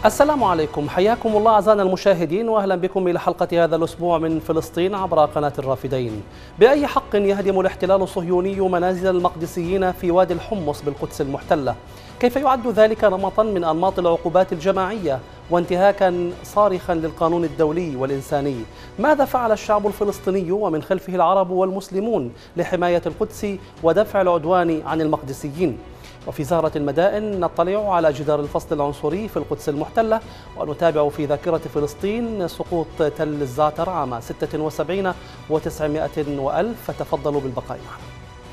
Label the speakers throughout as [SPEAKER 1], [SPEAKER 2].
[SPEAKER 1] السلام عليكم، حياكم الله أعزائنا المشاهدين، وأهلا بكم إلى حلقة هذا الأسبوع من فلسطين عبر قناة الرافدين. بأي حق يهدم الاحتلال الصهيوني منازل المقدسيين في وادي الحمص بالقدس المحتلة؟ كيف يعد ذلك نمطا من أنماط العقوبات الجماعية وانتهاكا صارخا للقانون الدولي والإنساني؟ ماذا فعل الشعب الفلسطيني ومن خلفه العرب والمسلمون لحماية القدس ودفع العدوان عن المقدسيين؟ وفي زهرة المدائن نطلع على جدار الفصل العنصري في القدس المحتلة، ونتابع في ذاكرة فلسطين سقوط تل الزعتر عام 76 و900 وألف. فتفضلوا بالبقاء معنا.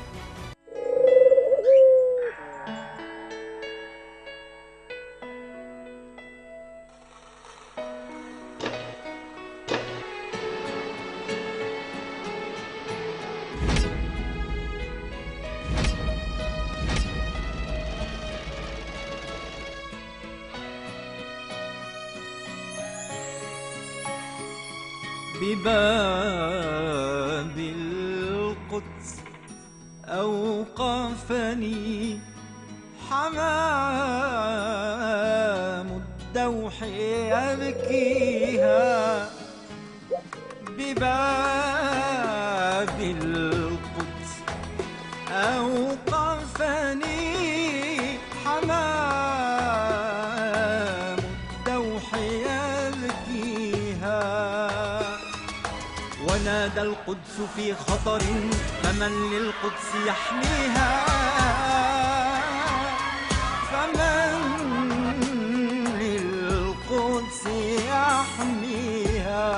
[SPEAKER 2] بباب القدس أوقفني حمام الدوح يبكيها. بباب القدس أوقفني حمام الدوح يبكيها. ونادى القدس في خطر، فمن للقدس يحميها؟ فمن للقدس يحميها؟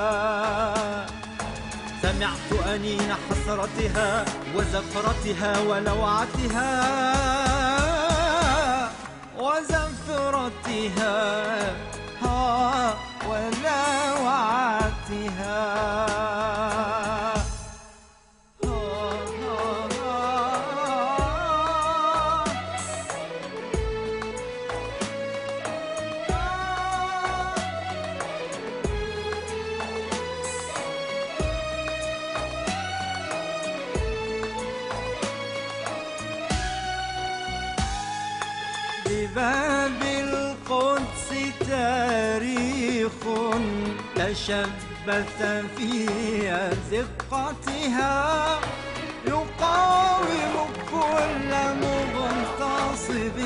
[SPEAKER 2] سمعت أنين حسرتها وزفرتها ولوعتها وزفرتها ولوعتها. بباب القدس تاريخ تشبث في أزقتها، يقاوم كل مغتصب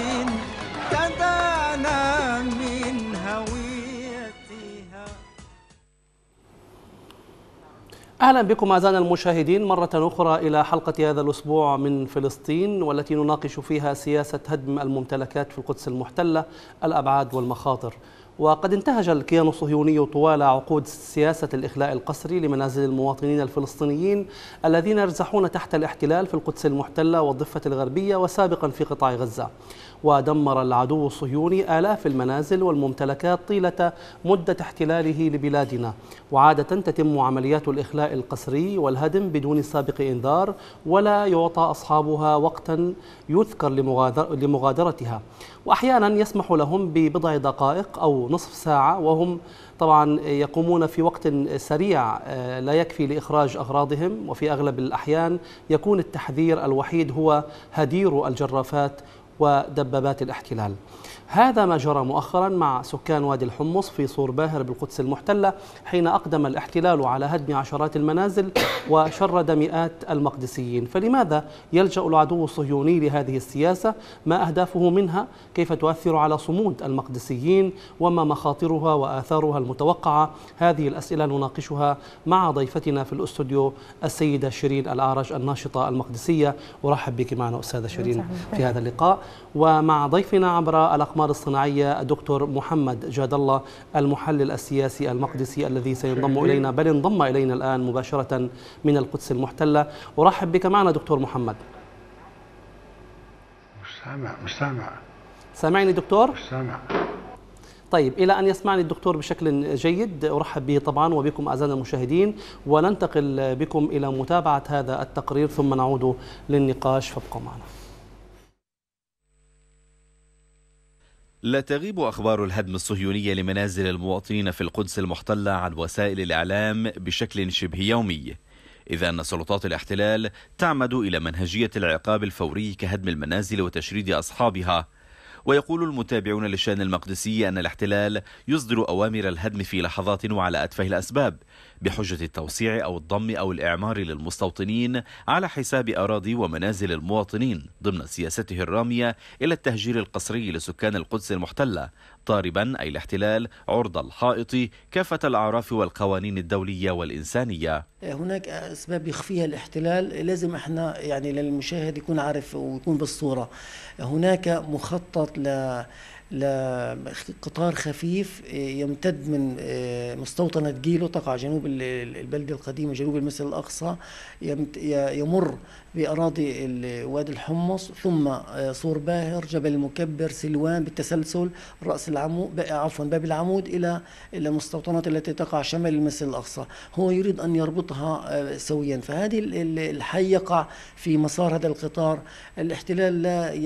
[SPEAKER 2] تدانى من هويتها.
[SPEAKER 1] أهلا بكم أعزائنا المشاهدين مرة أخرى إلى حلقة هذا الأسبوع من فلسطين، والتي نناقش فيها سياسة هدم الممتلكات في القدس المحتلة، الأبعاد والمخاطر. وقد انتهج الكيان الصهيوني طوال عقود سياسة الإخلاء القسري لمنازل المواطنين الفلسطينيين الذين يرزحون تحت الاحتلال في القدس المحتلة والضفة الغربية وسابقا في قطاع غزة. ودمر العدو الصهيوني آلاف المنازل والممتلكات طيلة مدة احتلاله لبلادنا. وعادة تتم عمليات الإخلاء القسري والهدم بدون سابق إنذار، ولا يعطى أصحابها وقتا يذكر لمغادرتها، وأحيانا يسمح لهم ببضع دقائق أو نصف ساعة، وهم طبعا يقومون في وقت سريع لا يكفي لإخراج أغراضهم. وفي أغلب الأحيان يكون التحذير الوحيد هو هدير الجرافات ودبابات الاحتلال. هذا ما جرى مؤخرا مع سكان وادي الحمص في صور باهر بالقدس المحتلة، حين أقدم الاحتلال على هدم عشرات المنازل وشرد مئات المقدسيين. فلماذا يلجأ العدو الصهيوني لهذه السياسة؟ ما أهدافه منها؟ كيف تؤثر على صمود المقدسيين؟ وما مخاطرها وآثارها المتوقعة؟ هذه الأسئلة نناقشها مع ضيفتنا في الأستوديو السيدة شيرين الأعرج، الناشطة المقدسية. أرحب بك معنا أستاذة شيرين في هذا اللقاء. ومع ضيفنا عبر الأقمار الصناعية الدكتور محمد جاد الله، المحلل السياسي المقدسي الذي سينضم إلينا، بل انضم إلينا الآن مباشرة من القدس المحتلة. أرحب بك معنا دكتور محمد.
[SPEAKER 3] مش سامع.
[SPEAKER 1] سامعني دكتور؟
[SPEAKER 3] مش سامع.
[SPEAKER 1] طيب، إلى أن يسمعني الدكتور بشكل جيد أرحب به طبعا وبكم أعزائنا المشاهدين، وننتقل بكم إلى متابعة هذا التقرير ثم نعود للنقاش، فابقوا معنا.
[SPEAKER 4] لا تغيب أخبار الهدم الصهيوني لمنازل المواطنين في القدس المحتلة عن وسائل الإعلام بشكل شبه يومي، إذ أن سلطات الاحتلال تعمد إلى منهجية العقاب الفوري كهدم المنازل وتشريد أصحابها، ويقول المتابعون للشأن المقدسي أن الاحتلال يصدر أوامر الهدم في لحظات وعلى أتفه الأسباب بحجة التوسيع أو الضم أو الإعمار للمستوطنين على حساب أراضي ومنازل المواطنين ضمن سياسته الرامية إلى التهجير القسري لسكان القدس المحتلة، ضاربا أي الاحتلال عرض الحائط كافة الأعراف والقوانين الدولية والإنسانية.
[SPEAKER 3] هناك أسباب يخفيها الاحتلال، لازم احنا يعني للمشاهد يكون عارف ويكون بالصورة. هناك مخطط لقطار خفيف يمتد من مستوطنة جيلو تقع جنوب البلدة القديمة جنوب المسجد الأقصى، يمر بأراضي وادي الحمص ثم صور باهر جبل المكبر سلوان بالتسلسل رأس العمود باب العمود إلى المستوطنات التي تقع شمال المسجد الأقصى. هو يريد أن يربطها سويا، فهذه الحي يقع في مسار هذا القطار. الاحتلال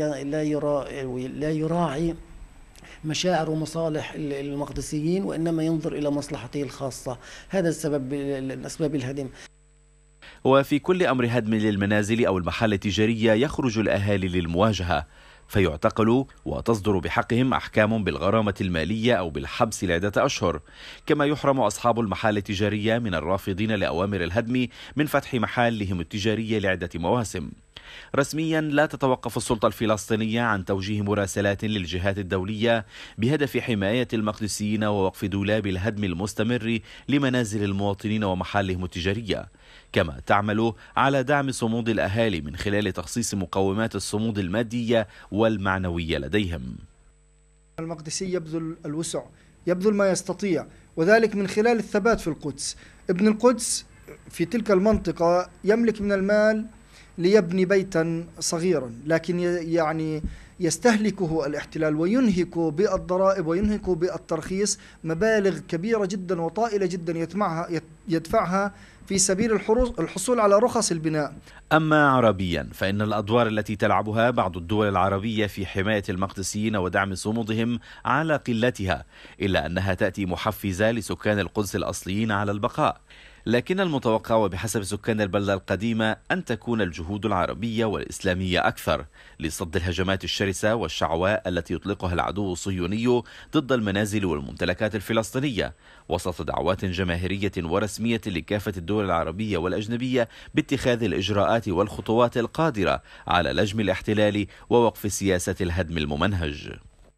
[SPEAKER 3] لا يراعي مشاعر ومصالح المقدسيين وإنما ينظر إلى مصلحته الخاصة. هذا السبب من أسباب الهدم.
[SPEAKER 4] وفي كل أمر هدم للمنازل أو المحال التجارية يخرج الأهالي للمواجهة فيعتقلوا وتصدر بحقهم أحكام بالغرامة المالية أو بالحبس لعدة أشهر، كما يحرم أصحاب المحال التجارية من الرافضين لأوامر الهدم من فتح محالهم التجارية لعدة مواسم. رسميا لا تتوقف السلطة الفلسطينية عن توجيه مراسلات للجهات الدولية بهدف حماية المقدسيين ووقف دولاب الهدم المستمر لمنازل المواطنين ومحالهم التجارية، كما تعمل على دعم صمود الأهالي من خلال تخصيص مقومات الصمود المادية والمعنوية لديهم.
[SPEAKER 5] المقدسي يبذل الوسع، يبذل ما يستطيع، وذلك من خلال الثبات في القدس. ابن القدس في تلك المنطقة يملك من المال ليبني بيتا صغيرا، لكن يعني يستهلكه الاحتلال وينهك بالضرائب وينهك بالترخيص مبالغ كبيرة جدا وطائلة جدا يدفعها في سبيل الحصول على رخص البناء.
[SPEAKER 4] أما عربيا فإن الأدوار التي تلعبها بعض الدول العربية في حماية المقدسيين ودعم صمودهم على قلتها، إلا أنها تأتي محفزة لسكان القدس الأصليين على البقاء. لكن المتوقع وبحسب سكان البلدة القديمة أن تكون الجهود العربية والإسلامية أكثر لصد الهجمات الشرسة والشعواء التي يطلقها العدو الصهيوني ضد المنازل والممتلكات الفلسطينية، وسط دعوات جماهيرية ورسمية لكافة الدول العربية والأجنبية باتخاذ الإجراءات والخطوات القادرة على لجم الاحتلال ووقف سياسة الهدم الممنهج.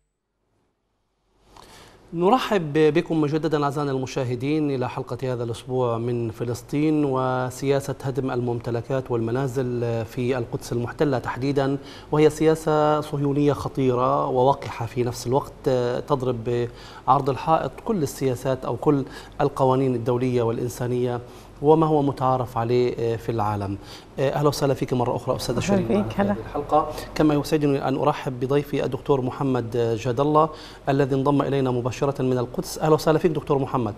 [SPEAKER 1] نرحب بكم مجددا أعزائنا المشاهدين إلى حلقة هذا الأسبوع من فلسطين وسياسة هدم الممتلكات والمنازل في القدس المحتلة تحديدا، وهي سياسة صهيونية خطيرة ووقحة في نفس الوقت تضرب بعرض الحائط كل السياسات أو كل القوانين الدولية والإنسانية وما هو متعارف عليه في العالم. أهلا وسهلا فيك مرة أخرى أستاذة شيرين في هذه الحلقة. كما يسعدني أن أرحب بضيفي الدكتور محمد جاد الله الذي انضم إلينا مباشرة من القدس. أهلا وسهلا فيك دكتور محمد.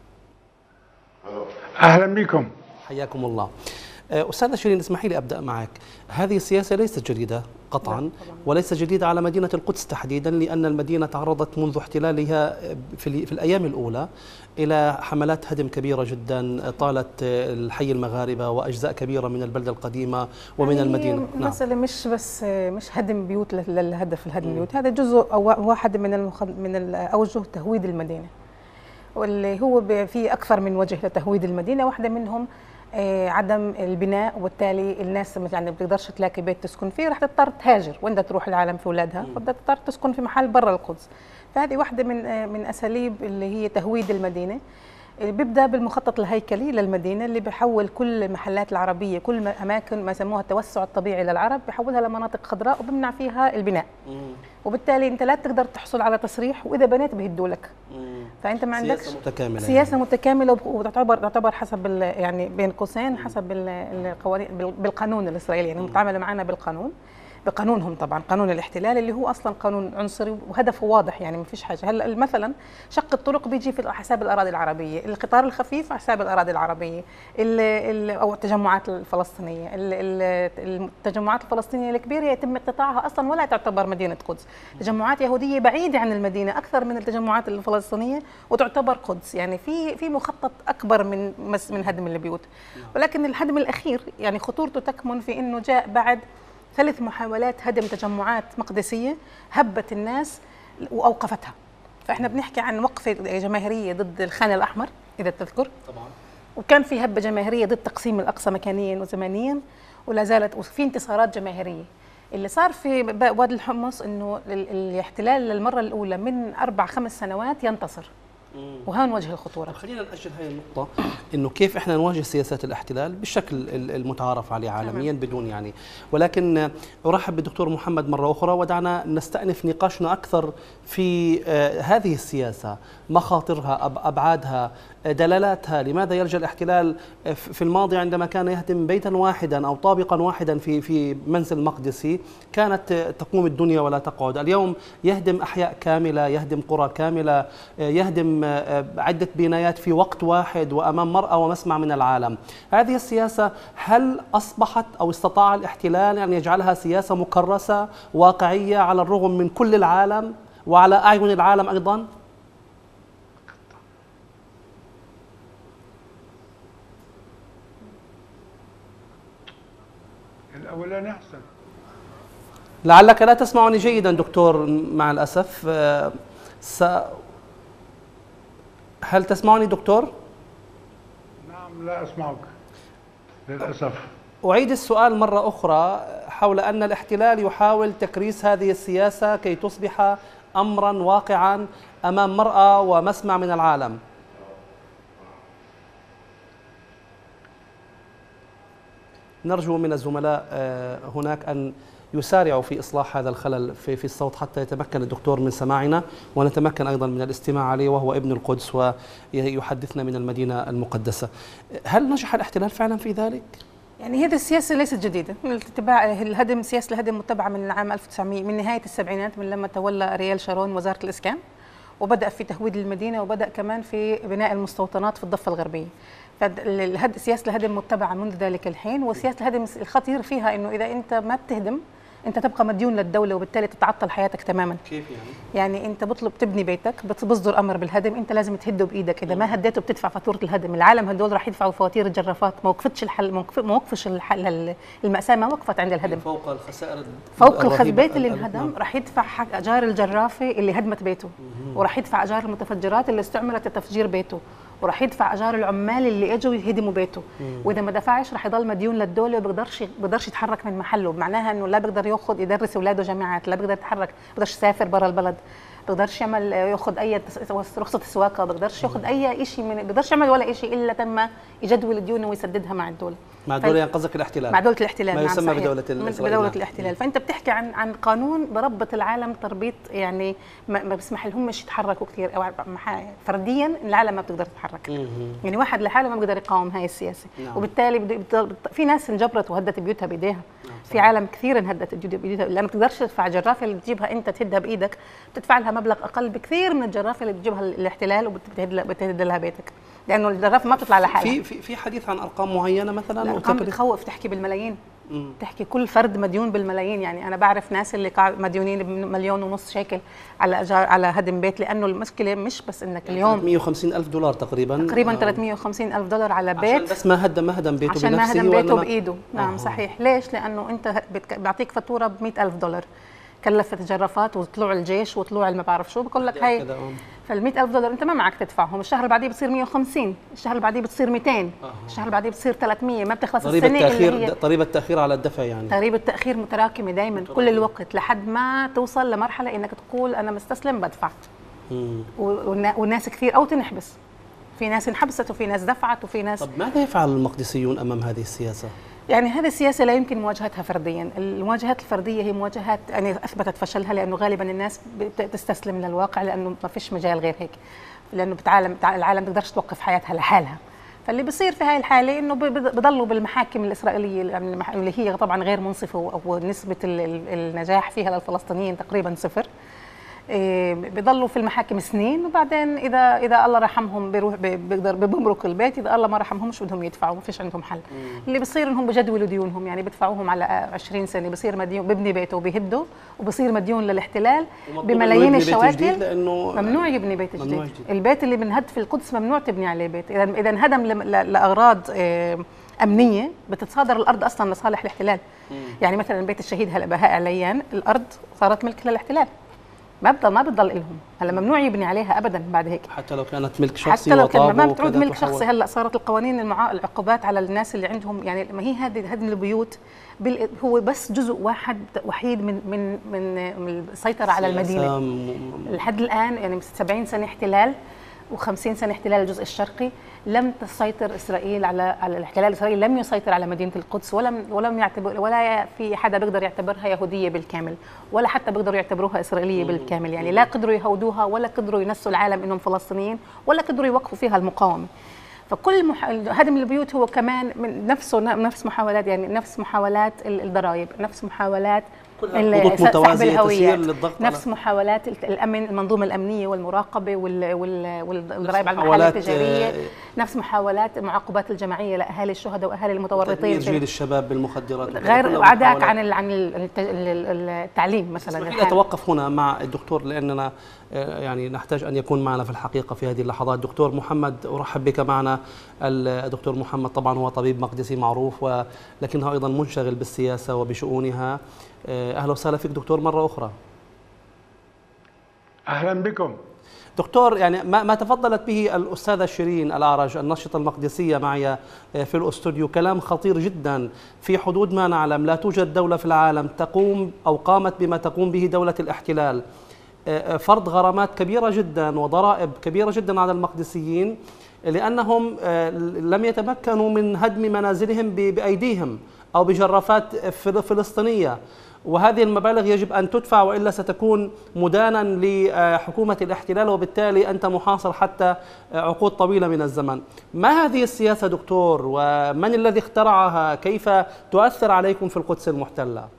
[SPEAKER 6] أهلا بكم.
[SPEAKER 1] حياكم الله. أستاذة شيرين اسمحي لي أبدأ معك. هذه السياسة ليست جديدة قطعا وليس جديدة على مدينة القدس تحديدا، لأن المدينة تعرضت منذ احتلالها في الأيام الأولى إلى حملات هدم كبيرة جدا طالت الحي المغاربة وأجزاء كبيرة من البلدة القديمة ومن يعني المدينة.
[SPEAKER 7] مسألة مش هدم بيوت للهدف الهدم بيوت، هذا جزء أو واحد من أوجه تهويد المدينة، واللي هو في أكثر من وجه لتهويد المدينة. واحدة منهم عدم البناء، وبالتالي الناس يعني ما بتقدرش تلاقي بيت تسكن فيه، رح تضطر تهاجر وين تروح العالم في اولادها، بدها تضطر تسكن في محل برا القدس. فهذه واحده من اساليب اللي هي تهويد المدينه، اللي بيبدا بالمخطط الهيكلي للمدينه اللي بيحول كل المحلات العربيه، كل اماكن ما سموها التوسع الطبيعي للعرب بيحولها لمناطق خضراء وبمنع فيها البناء. وبالتالي انت لا تقدر تحصل على تصريح، واذا بنيت بيهدوا لك. فانت ما عندكش سياسه متكامله وتعتبر حسب يعني بين قوسين حسب القوانين بالقانون الاسرائيلي، يعني متعامله معنا بقانونهم طبعا، قانون الاحتلال اللي هو اصلا قانون عنصري وهدفه واضح، يعني ما فيش حاجه. هلا مثلا شق الطرق بيجي في حساب الاراضي العربيه، القطار الخفيف على حساب الاراضي العربيه، او التجمعات الفلسطينيه، التجمعات الفلسطينيه الكبيره يتم اقتطاعها اصلا ولا تعتبر مدينه قدس، تجمعات يهوديه بعيده عن المدينه اكثر من التجمعات الفلسطينيه وتعتبر قدس. يعني في مخطط اكبر من هدم البيوت. ولكن الهدم الاخير يعني خطورته تكمن في انه جاء بعد 3 محاولات هدم تجمعات مقدسيه هبت الناس واوقفتها. فاحنا بنحكي عن وقفه جماهيريه ضد الخان الاحمر اذا تذكر طبعا، وكان في هبه جماهيريه ضد تقسيم الاقصى مكانيا وزمانيا، ولا زالت، وفي انتصارات جماهيريه. اللي صار في وادي الحمص انه الاحتلال للمره الاولى من 4-5 سنوات ينتصر، وهون وجه الخطوره.
[SPEAKER 1] خلينا نأجل هاي النقطة، انه كيف احنا نواجه سياسات الاحتلال بالشكل المتعارف عليه عالميا بدون يعني، ولكن ارحب بالدكتور محمد مرة أخرى، ودعنا نستأنف نقاشنا أكثر في هذه السياسة، مخاطرها، أبعادها، دلالاتها. لماذا يلجأ الاحتلال في الماضي عندما كان يهدم بيتا واحدا أو طابقا واحدا في منزل مقدسي كانت تقوم الدنيا ولا تقعد؟ اليوم يهدم أحياء كاملة، يهدم قرى كاملة، يهدم عدة بنايات في وقت واحد وأمام مرأى ومسمع من العالم. هذه السياسة هل أصبحت أو استطاع الاحتلال أن يجعلها سياسة مكرسة واقعية على الرغم من كل العالم وعلى أعين العالم أيضا؟
[SPEAKER 6] الأولاني أحسن.
[SPEAKER 1] لعلك لا تسمعني جيدا دكتور مع الأسف. هل تسمعني دكتور؟
[SPEAKER 6] نعم لا أسمعك للأسف.
[SPEAKER 1] أعيد السؤال مرة أخرى حول أن الاحتلال يحاول تكريس هذه السياسة كي تصبح أمرا واقعا أمام مرأى ومسمع من العالم. نرجو من الزملاء هناك أن يسارعوا في إصلاح هذا الخلل في الصوت حتى يتمكن الدكتور من سماعنا ونتمكن أيضا من الاستماع عليه، وهو ابن القدس ويحدثنا من المدينة المقدسة. هل نجح الاحتلال فعلا في ذلك؟
[SPEAKER 7] يعني هذه السياسة ليست جديدة، الهدم، سياسة الهدم متبعة من العام 1900، من نهاية السبعينات، من لما تولى أريال شارون وزارة الإسكان وبدأ في تهويد المدينة وبدأ كمان في بناء المستوطنات في الضفة الغربية. سياسة الهدم متبعة منذ ذلك الحين، وسياسة الهدم الخطير فيها إنه إذا أنت ما بتهدم أنت تبقى مديون للدولة وبالتالي تتعطل حياتك تماما.
[SPEAKER 1] كيف يعني؟
[SPEAKER 7] يعني أنت تبني بيتك، بتصدر أمر بالهدم، أنت لازم تهده بإيدك، إذا ما هديته بتدفع فاتورة الهدم. العالم هدول راح يدفعوا فواتير الجرافات، ما وقفتش الحل، ما وقفش الحل، المأساة ما وقفت عند الهدم.
[SPEAKER 1] فوق الخسائر،
[SPEAKER 7] فوق البيت اللي انهدم راح يدفع حق أجار الجرافة اللي هدمت بيته، وراح يدفع أجار المتفجرات اللي استعملت لتفجير بيته، وراح يدفع اجار العمال اللي اجوا يهدموا بيته. واذا ما دفعش راح يضل مديون للدوله وبيقدرش يتحرك من محله. معناها انه لا بيقدر يدرس اولاده جامعات، لا بيقدر يتحرك، بيقدرش يسافر برا البلد، بيقدرش ياخذ اي رخصه سواقه، بيقدرش ياخذ اي شيء، بيقدرش يعمل ولا شيء الا تم يجدول ديونه ويسددها مع الدوله.
[SPEAKER 1] مع دولة قصدك الاحتلال؟
[SPEAKER 7] مع دولة الاحتلال،
[SPEAKER 1] ما يسمى بدولة
[SPEAKER 7] بدولة الاحتلال. فأنت بتحكي عن قانون بربط العالم تربيط، يعني ما بيسمح لهمش يتحركوا كثير، أو فرديا العالم ما بتقدر تتحرك. يعني واحد لحاله ما بيقدر يقاوم هاي السياسة. وبالتالي في ناس انجبرت وهدت بيوتها بإيديها. في عالم كثير انهدت بإيديها، لأن ما بتقدرش تدفع الجرافة اللي بتجيبها أنت تهدها بإيدك، بتدفع لها مبلغ أقل بكثير من الجرافة اللي بتجيبها الاحتلال وبتهد لها بيتك، لأنه الجرافة ما بتطلع لحالها.
[SPEAKER 1] في حديث عن أرقام معينة مثلا؟
[SPEAKER 7] الأرقام بتخوف، تحكي بالملايين. تحكي كل فرد مديون بالملايين. يعني أنا بعرف ناس اللي مديونين ب1.5 شيكل على هدم بيت، لأنه المشكلة مش بس إنك اليوم
[SPEAKER 1] 350,000 دولار تقريبا
[SPEAKER 7] 350,000 دولار على بيت،
[SPEAKER 1] عشان بس ما هدم بيته
[SPEAKER 7] عشان
[SPEAKER 1] بنفسه،
[SPEAKER 7] ما هدم بيته بإيده. نعم صحيح. ليش؟ لأنه أنت بيعطيك فاتورة ب100,000 دولار، كلفت جرافات وطلوع الجيش وطلوع ما بعرف شو، بقول لك هاي فال100,000 دولار انت ما معك تدفعهم. الشهر اللي بعديه بتصير 150، الشهر اللي بعديه بتصير 200، الشهر اللي بعديه بتصير 300، ما بتخلص السنه اللي هي
[SPEAKER 1] ضريبه التاخير على الدفع. يعني
[SPEAKER 7] ضريبه التاخير متراكمه دائما كل الوقت لحد ما توصل لمرحله انك تقول انا مستسلم بدفع. والناس كثير او تنحبس، في ناس انحبست وفي ناس دفعت وفي ناس.
[SPEAKER 1] طب ماذا يفعل المقدسيون امام هذه السياسه؟
[SPEAKER 7] يعني هذه السياسة لا يمكن مواجهتها فرديا. المواجهات الفردية هي مواجهات يعني أثبتت فشلها، لأنه غالبا الناس بتستسلم للواقع، لأنه ما فيش مجال غير هيك، لأنه العالم بتقدرش توقف حياتها لحالها. فاللي بيصير في هاي الحالة إنه بضلوا بالمحاكم الإسرائيلية اللي هي طبعا غير منصفة، ونسبة النجاح فيها للفلسطينيين تقريبا 0. بيضلوا في المحاكم سنين، وبعدين اذا الله رحمهم بيقدر بمرق البيت، اذا الله ما رحمهمش بدهم يدفعوا، ما فيش عندهم حل. اللي بصير انهم بجدولوا ديونهم، يعني بدفعوهم على 20 سنه، بصير مديون، ببني بيته وبيهده وبصير مديون للاحتلال بملايين الشواكل. ممنوع يبني بيت جديد. البيت اللي بنهد في القدس ممنوع تبني عليه بيت، اذا انهدم لاغراض امنيه بتتصادر الارض اصلا لصالح الاحتلال. يعني مثلا بيت الشهيد هلا بهاء عليان الارض صارت ملك للاحتلال، ما بتضل لهم، هلا ممنوع يبني عليها ابدا بعد هيك،
[SPEAKER 1] حتى لو كانت ملك شخصي،
[SPEAKER 7] حتى لو كان ما
[SPEAKER 1] وطابوا
[SPEAKER 7] بتعود
[SPEAKER 1] وكذا
[SPEAKER 7] ملك
[SPEAKER 1] تحول.
[SPEAKER 7] شخصي. هلا صارت القوانين العقوبات على الناس اللي عندهم، يعني ما هي هدم البيوت هو بس جزء واحد وحيد من السيطره على المدينه. لحد الان يعني 70 سنه احتلال و50 سنه احتلال الجزء الشرقي، لم تسيطر اسرائيل على الاحتلال الاسرائيلي لم يسيطر على مدينه القدس، ولم يعتبر، ولا في حدا بيقدر يعتبرها يهوديه بالكامل، ولا حتى بيقدروا يعتبروها اسرائيليه بالكامل. يعني لا قدروا يهودوها، ولا قدروا ينسوا العالم انهم فلسطينيين، ولا قدروا يوقفوا فيها المقاومه. فكل هدم البيوت هو كمان من نفس محاولات، يعني نفس محاولات الضرائب، نفس محاولات
[SPEAKER 1] خطوط متوازية تسير للضغط،
[SPEAKER 7] نفس محاولات الامن، المنظومه الامنيه والمراقبه والضرائب على المحال التجاريه، نفس محاولات المعاقبات الجماعيه لاهالي الشهداء واهالي المتورطين،
[SPEAKER 1] تجيل الشباب بالمخدرات،
[SPEAKER 7] غير عداك عن التعليم مثلا.
[SPEAKER 1] أتوقف هنا مع الدكتور لأننا يعني نحتاج أن يكون معنا في الحقيقة في هذه اللحظات. دكتور محمد، أرحب بك معنا. الدكتور محمد طبعا هو طبيب مقدسي معروف، ولكنه أيضا منشغل بالسياسة وبشؤونها. أهلا وسهلا فيك دكتور مرة أخرى.
[SPEAKER 6] أهلا بكم
[SPEAKER 1] دكتور. يعني ما تفضلت به الأستاذة شيرين الأعرج الناشطة المقدسية معي في الأستوديو كلام خطير جدا. في حدود ما نعلم لا توجد دولة في العالم تقوم أو قامت بما تقوم به دولة الاحتلال، فرض غرامات كبيرة جدا وضرائب كبيرة جدا على المقدسيين لأنهم لم يتمكنوا من هدم منازلهم بأيديهم أو بجرافات فلسطينية، وهذه المبالغ يجب أن تدفع وإلا ستكون مدانا لحكومة الاحتلال، وبالتالي أنت محاصر حتى عقود طويلة من الزمن. ما هذه السياسة دكتور، ومن الذي اخترعها؟ كيف تؤثر عليكم في القدس المحتلة؟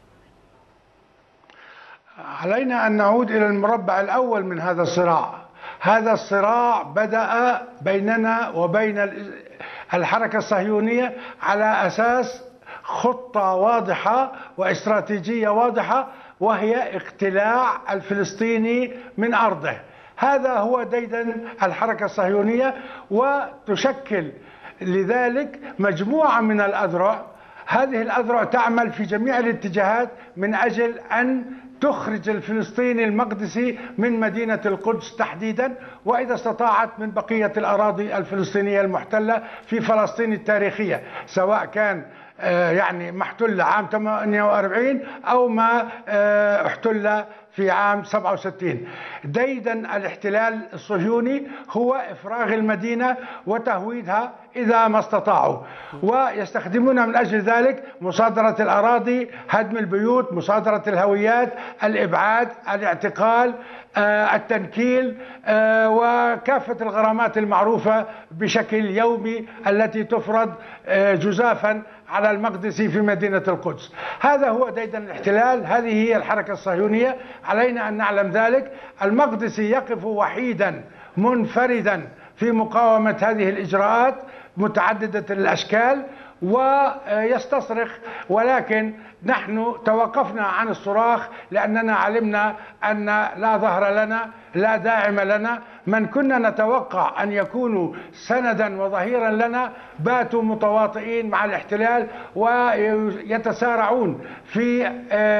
[SPEAKER 6] علينا أن نعود إلى المربع الأول من هذا الصراع. هذا الصراع بدأ بيننا وبين الحركة الصهيونية على أساس خطة واضحة واستراتيجية واضحة، وهي اقتلاع الفلسطيني من أرضه. هذا هو ديدن الحركة الصهيونية، وتشكل لذلك مجموعة من الأذرع. هذه الأذرع تعمل في جميع الاتجاهات من أجل أن تخرج الفلسطيني المقدسي من مدينة القدس تحديدا، وإذا استطاعت من بقية الأراضي الفلسطينية المحتلة في فلسطين التاريخية، سواء كان يعني محتل عام 48 أو ما احتل في عام 67. ديدن الاحتلال الصهيوني هو إفراغ المدينة وتهويدها إذا ما استطاعوا، ويستخدمون من أجل ذلك مصادرة الأراضي، هدم البيوت، مصادرة الهويات، الإبعاد، الاعتقال، التنكيل، وكافة الغرامات المعروفة بشكل يومي التي تفرض جزافا على المقدسي في مدينة القدس. هذا هو ديدن الاحتلال، هذه هي الحركة الصهيونية. علينا أن نعلم ذلك. المقدسي يقف وحيدا منفردا في مقاومة هذه الإجراءات متعددة الأشكال ويستصرخ، ولكن نحن توقفنا عن الصراخ لأننا علمنا أن لا ظهر لنا، لا داعم لنا. من كنا نتوقع أن يكونوا سندا وظهيرا لنا باتوا متواطئين مع الاحتلال ويتسارعون في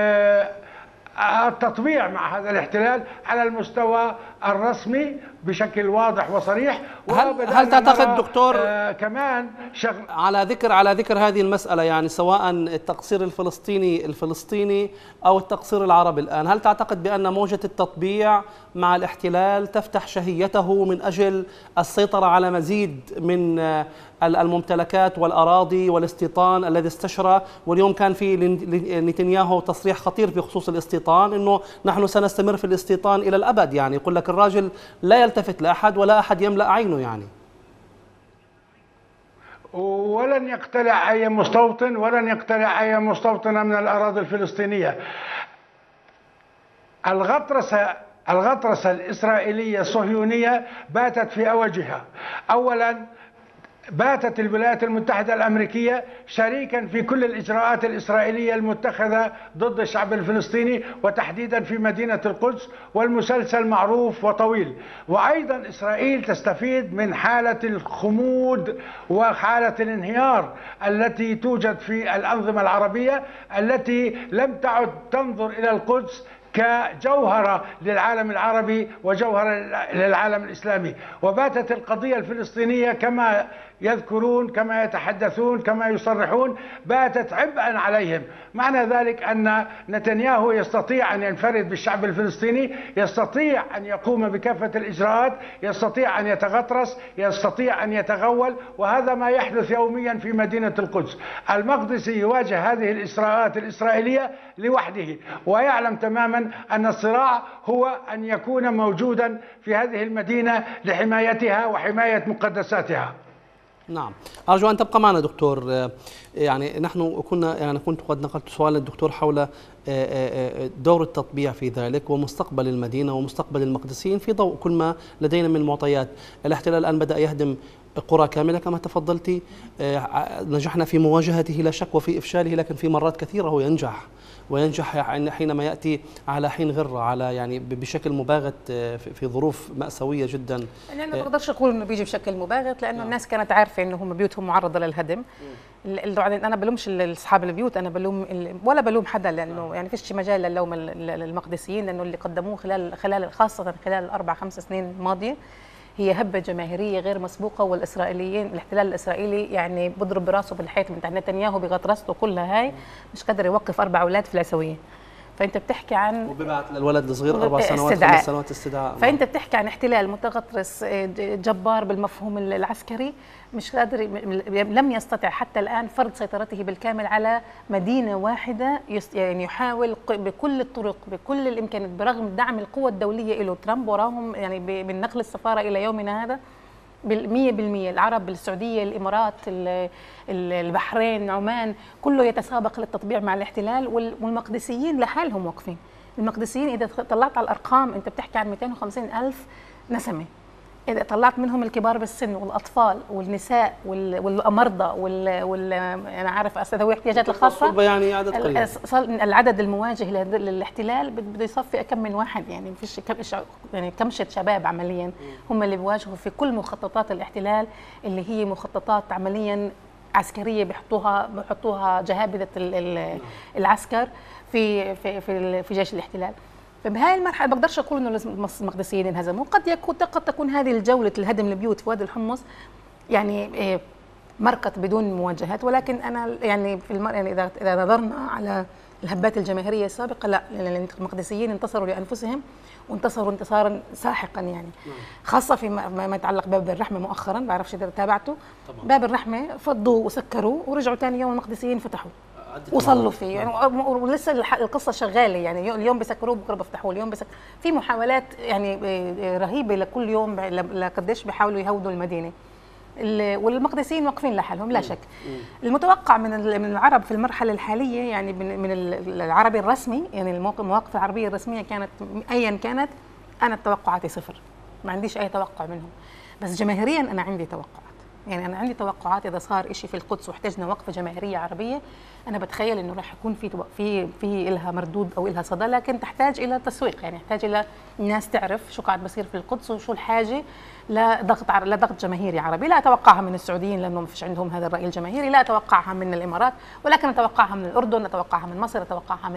[SPEAKER 6] التطبيع مع هذا الاحتلال على المستوى الرسمي بشكل واضح وصريح.
[SPEAKER 1] هل تعتقد دكتور
[SPEAKER 6] كمان
[SPEAKER 1] على ذكر هذه المسألة، يعني سواء التقصير الفلسطيني أو التقصير العربي الآن، هل تعتقد بأن موجة التطبيع مع الاحتلال تفتح شهيته من أجل السيطرة على مزيد من الممتلكات والأراضي والاستيطان الذي استشرى؟ واليوم كان في نتنياهو تصريح خطير في خصوص الاستيطان، إنه نحن سنستمر في الاستيطان إلى الأبد. يعني يقول لك الراجل لا يلتفت لأحد ولا أحد يملأ عينه يعني.
[SPEAKER 6] ولن يقتلع أي مستوطن، ولن يقتلع أي مستوطنة من الأراضي الفلسطينية. الغطرسة الإسرائيلية الصهيونية باتت في أوجها. أولا باتت الولايات المتحدة الأمريكية شريكا في كل الإجراءات الإسرائيلية المتخذة ضد الشعب الفلسطيني وتحديدا في مدينة القدس، والمسلسل معروف وطويل. وأيضا إسرائيل تستفيد من حالة الخمود وحالة الانهيار التي توجد في الأنظمة العربية التي لم تعد تنظر إلى القدس كجوهرة للعالم العربي وجوهرة للعالم الإسلامي. وباتت القضية الفلسطينية كما يذكرون، كما يتحدثون، كما يصرحون، باتت عبئا عليهم. معنى ذلك أن نتنياهو يستطيع أن ينفرد بالشعب الفلسطيني، يستطيع أن يقوم بكافة الإجراءات، يستطيع أن يتغطرس، يستطيع أن يتغول، وهذا ما يحدث يوميا في مدينة القدس. المقدسي يواجه هذه الإجراءات الإسرائيلية لوحده، ويعلم تماما أن الصراع هو أن يكون موجودا في هذه المدينة لحمايتها وحماية مقدساتها.
[SPEAKER 1] نعم، أرجو أن تبقى معنا دكتور. يعني نحن كنت قد نقلت سؤال للدكتور حول دور التطبيع في ذلك ومستقبل المدينة ومستقبل المقدسيين في ضوء كل ما لدينا من معطيات. الاحتلال الآن بدأ يهدم قرى كاملة كما تفضلتي، نجحنا في مواجهته لا شك وفي إفشاله، لكن في مرات كثيرة هو ينجح حينما يأتي على حين غرة، على يعني بشكل مباغت في ظروف مأساوية جدا.
[SPEAKER 7] يعني أنا ما بقدرش أقول إنه بيجي بشكل مباغت، لأنه الناس كانت عارفة إنه هم بيوتهم معرضة للهدم. أنا بلومش أصحاب البيوت، أنا بلوم ولا بلوم حدا، لأنه يعني فيش مجال للوم المقدسيين، لأنه اللي قدموه خاصة خلال الأربع 5 سنين الماضية هي هبة جماهيرية غير مسبوقة. والإسرائيليين، الاحتلال الإسرائيلي يعني بضرب براسه بالحيط من تحت. نتنياهو بغطرسته كلها هاي مش قادر يوقف 4 أولاد في العسوية. فأنت بتحكي عن
[SPEAKER 1] وببعث للولد الصغير 4 سنوات 5 سنوات استدعاء.
[SPEAKER 7] فأنت بتحكي عن احتلال متغطرس جبار بالمفهوم العسكري، مش قادر، لم يستطع حتى الآن فرض سيطرته بالكامل على مدينة واحدة. يعني يحاول بكل الطرق بكل الإمكانيات برغم دعم القوى الدولية له. ترامب وراهم يعني من نقل السفارة إلى يومنا هذا 100%. العرب، السعودية، الإمارات، البحرين، عمان، كله يتسابق للتطبيع مع الاحتلال، والمقدسيين لحالهم واقفين. المقدسيين إذا طلعت على الأرقام أنت بتحكي عن 250,000 نسمة، إذا طلعت منهم الكبار بالسن والأطفال والنساء والمرضى أنا عارف ذوي الاحتياجات الخاصة،
[SPEAKER 1] يعني عدد قليل.
[SPEAKER 7] العدد المواجه للاحتلال بده يصفي كم من واحد، يعني فيش كمشة شباب عمليا هم اللي بيواجهوا في كل مخططات الاحتلال، اللي هي مخططات عمليا عسكرية بيحطوها جهابذة العسكر في جيش الاحتلال. فبهاي المرحله بقدرش اقول انه المقدسيين انهزموا. قد تكون هذه الجوله الهدم البيوت في وادي الحمص يعني مرقت بدون مواجهات، ولكن انا يعني يعني اذا نظرنا على الهبات الجماهيريه السابقه، لا، المقدسيين انتصروا لانفسهم وانتصروا انتصارا ساحقا، يعني خاصه فيما يتعلق بباب الرحمه. مؤخرا بعرفش اذا تابعته باب الرحمه فضوا وسكروه ورجعوا ثاني يوم المقدسيين فتحوه وصلوا فيه، يعني ولسه القصه شغاله، يعني اليوم بيسكروه بكره بيفتحوه، اليوم في محاولات يعني رهيبه لكل يوم لقديش بيحاولوا يهودوا المدينه. والمقدسيين واقفين لحالهم لا شك. المتوقع من العرب في المرحله الحاليه، يعني من العربي الرسمي، يعني المواقف العربيه الرسميه كانت ايا كانت، انا توقعاتي 0، ما عنديش اي توقع منهم. بس جماهيريا انا عندي توقعات، يعني أنا عندي توقعات إذا صار إشي في القدس واحتجنا وقفة جماهيرية عربية، أنا بتخيل إنه راح يكون في إلها مردود أو إلها صدى، لكن تحتاج إلى تسويق، يعني يحتاج إلى الناس تعرف شو قاعد بصير في القدس وشو الحاجة لضغط جماهيري عربي. لا أتوقعها من السعوديين لأنه ما فيش عندهم هذا الرأي الجماهيري، لا أتوقعها من الإمارات، ولكن أتوقعها من الأردن، أتوقعها من مصر، أتوقعها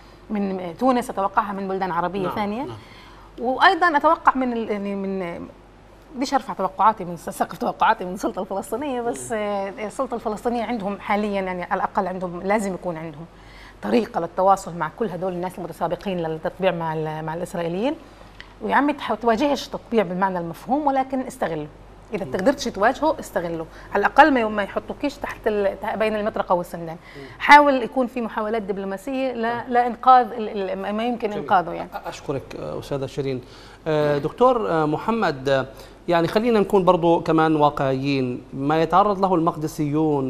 [SPEAKER 7] من تونس، أتوقعها من بلدان عربية ثانية. وأيضا أتوقع من بديش ارفع توقعاتي من سقف توقعاتي من السلطه الفلسطينيه، بس السلطه الفلسطينيه عندهم حاليا، يعني على الاقل عندهم لازم يكون عندهم طريقه للتواصل مع كل هدول الناس المتسابقين للتطبيع مع الاسرائيليين. ويا عمي تواجهش تطبيع بالمعنى المفهوم، ولكن استغله، اذا تقدرتش تواجهه استغله، على الاقل ما يحطوكيش تحت بين المطرقه والسندان. حاول يكون في محاولات دبلوماسيه لانقاذ ما يمكن انقاذه. يعني
[SPEAKER 1] اشكرك استاذه شيرين. دكتور محمد، يعني خلينا نكون برضو كمان واقعيين، ما يتعرض له المقدسيون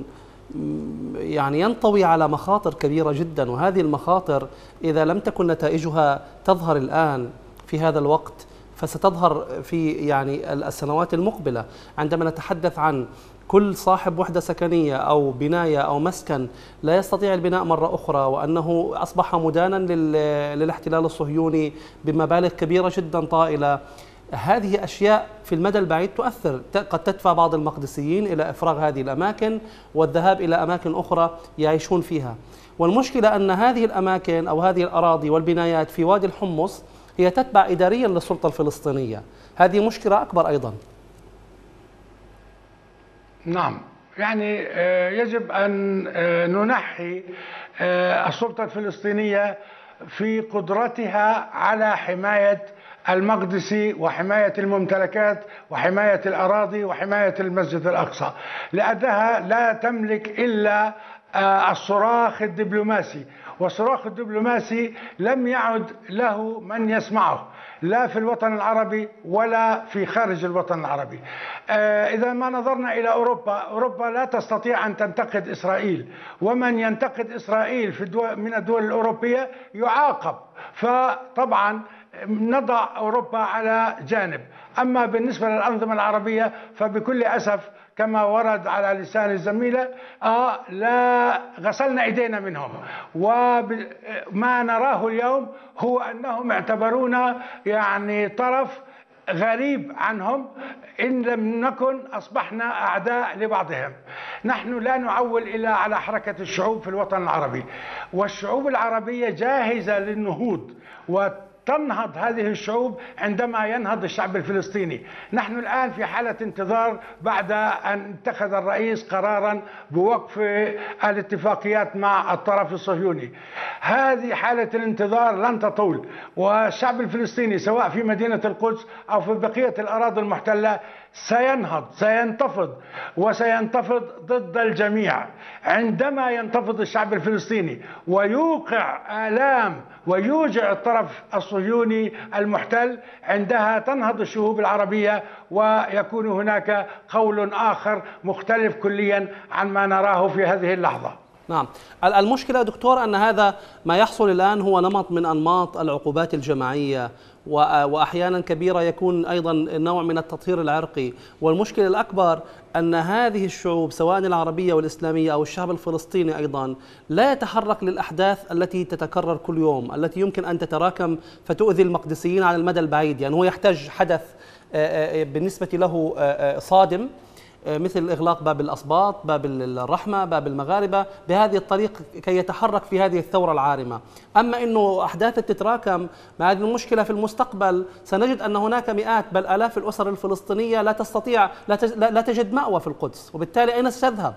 [SPEAKER 1] يعني ينطوي على مخاطر كبيرة جدا، وهذه المخاطر إذا لم تكن نتائجها تظهر الآن في هذا الوقت فستظهر في يعني السنوات المقبلة عندما نتحدث عن كل صاحب وحدة سكنية أو بناية أو مسكن لا يستطيع البناء مرة أخرى، وأنه أصبح مدانا للاحتلال الصهيوني بمبالغ كبيرة جدا طائلة. هذه أشياء في المدى البعيد تؤثر، قد تدفع بعض المقدسيين إلى إفراغ هذه الأماكن والذهاب إلى أماكن أخرى يعيشون فيها. والمشكلة أن هذه الأماكن أو هذه الأراضي والبنايات في وادي الحمص هي تتبع إداريا للسلطة الفلسطينية. هذه مشكلة أكبر أيضا.
[SPEAKER 6] نعم، يعني يجب أن ننحي السلطة الفلسطينية في قدرتها على حماية المقدسي وحماية الممتلكات وحماية الأراضي وحماية المسجد الأقصى، لأنها لا تملك إلا الصراخ الدبلوماسي، والصراخ الدبلوماسي لم يعد له من يسمعه لا في الوطن العربي ولا في خارج الوطن العربي. إذا ما نظرنا إلى أوروبا لا تستطيع أن تنتقد إسرائيل، ومن ينتقد إسرائيل من الدول الأوروبية يعاقب، فطبعا نضع أوروبا على جانب. أما بالنسبة للأنظمة العربية فبكل أسف كما ورد على لسان الزميلة لا غسلنا إيدينا منهم، وما نراه اليوم هو أنهم اعتبرونا يعني طرف غريب عنهم، إن لم نكن أصبحنا أعداء لبعضهم. نحن لا نعول إلا على حركة الشعوب في الوطن العربي، والشعوب العربية جاهزة للنهوض، تنهض هذه الشعوب عندما ينهض الشعب الفلسطيني. نحن الآن في حالة انتظار بعد أن اتخذ الرئيس قرارا بوقف الاتفاقيات مع الطرف الصهيوني. هذه حالة الانتظار لن تطول، والشعب الفلسطيني سواء في مدينة القدس أو في بقية الأراضي المحتلة سينهض، سينتفض، وسينتفض ضد الجميع. عندما ينتفض الشعب الفلسطيني ويوقع آلام ويوجع الطرف الصهيوني المحتل، عندها تنهض الشعوب العربية ويكون هناك قول آخر مختلف كليا عن ما نراه في هذه اللحظة.
[SPEAKER 1] نعم، المشكلة دكتور أن هذا ما يحصل الآن هو نمط من أنماط العقوبات الجماعية، وأحيانا كبيرة يكون أيضا نوع من التطهير العرقي. والمشكلة الأكبر أن هذه الشعوب سواء العربية والإسلامية أو الشعب الفلسطيني أيضا لا يتحرك للأحداث التي تتكرر كل يوم، التي يمكن أن تتراكم فتؤذي المقدسيين على المدى البعيد. يعني هو يحتاج حدث بالنسبة له صادم، مثل إغلاق باب الأسباط، باب الرحمة، باب المغاربة، بهذه الطريقة كي يتحرك في هذه الثورة العارمة. أما أنه أحداث تتراكم مع هذه المشكلة في المستقبل، سنجد أن هناك مئات بل آلاف الأسر الفلسطينية لا تستطيع لا تجد مأوى في القدس، وبالتالي أين ستذهب؟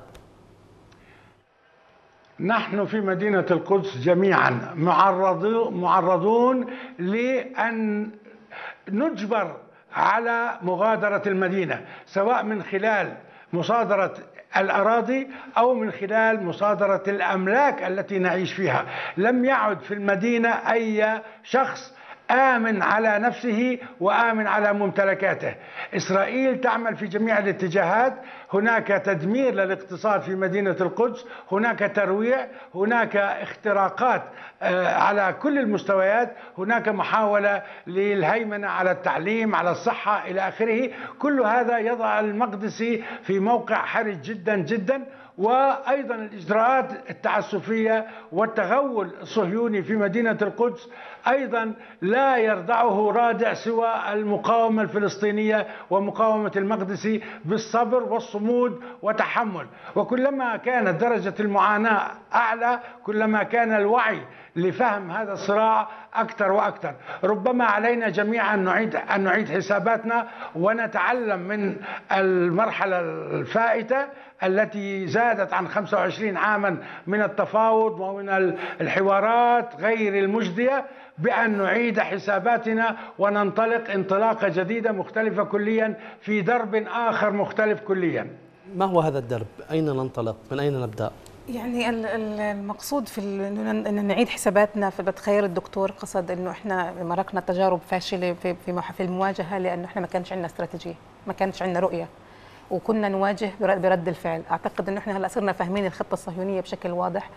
[SPEAKER 6] نحن في مدينة القدس جميعا معرضون لأن نجبر على مغادرة المدينة، سواء من خلال مصادرة الأراضي أو من خلال مصادرة الأملاك التي نعيش فيها. لم يعد في المدينة أي شخص آمن على نفسه وآمن على ممتلكاته. إسرائيل تعمل في جميع الاتجاهات، هناك تدمير للاقتصاد في مدينة القدس، هناك ترويع، هناك اختراقات على كل المستويات، هناك محاولة للهيمنة على التعليم، على الصحة إلى آخره. كل هذا يضع المقدسي في موقع حرج جدا جدا. وأيضا الإجراءات التعسفية والتغول الصهيوني في مدينة القدس أيضا لا يردعه رادع سوى المقاومة الفلسطينية ومقاومة المقدسي بالصبر والصمود وتحمل. وكلما كانت درجة المعاناة أعلى كلما كان الوعي لفهم هذا الصراع أكثر وأكثر. ربما علينا جميعا أن نعيد حساباتنا ونتعلم من المرحلة الفائتة التي زادت عن 25 عاما من التفاوض ومن الحوارات غير المجدية، بأن نعيد حساباتنا وننطلق انطلاقة جديدة مختلفة كليا في درب آخر مختلف كليا.
[SPEAKER 1] ما هو هذا الدرب؟ أين ننطلق؟ من أين نبدأ؟
[SPEAKER 7] يعني المقصود في أن نعيد حساباتنا، بتخيل الدكتور قصد أنه إحنا مرقنا تجارب فاشلة في المواجهة، لأنه إحنا ما كانش عندنا استراتيجية، ما كانش عندنا رؤية، وكنا نواجه برد الفعل. أعتقد أنه إحنا هلا صرنا فاهمين الخطة الصهيونية بشكل واضح،